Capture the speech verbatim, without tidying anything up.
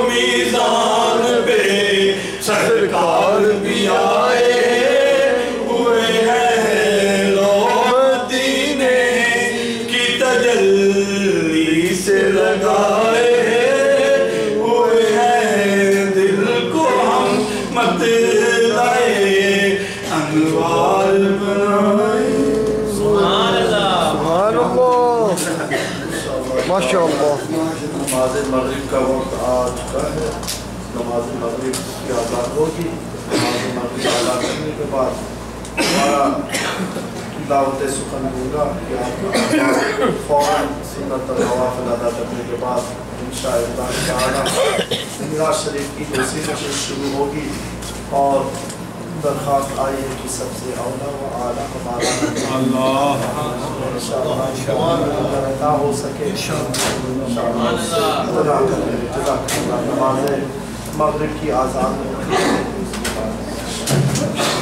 میزان پہ سرکار بھی آئے ہوئے ہیں، لو مدینے کی تجلی سے لگائے ہوئے ہیں، دل کو ہم مت لائے انوار بنائے۔ سبحان اللہ، سبحان اللہ، ماشاء اللہ۔ نماز مغرب کا وقت آ چکا ہے، نماز مغرب کی اذان ہوگی، نماز مغرب ادا کرنے کے بعد ہمارا دعوت سخن ہوگا کہ آپ فوراً سنت النوافل ادا کرنے کے بعد انشاءاللہ تعالی میراث شریف کی دوسری نشست شروع ہوگی، اور درخواست آئی ہے کہ سب سے اولا و اعلیٰ ہمارا اللہ عطا ہو سکے نماز مغرب کی آزان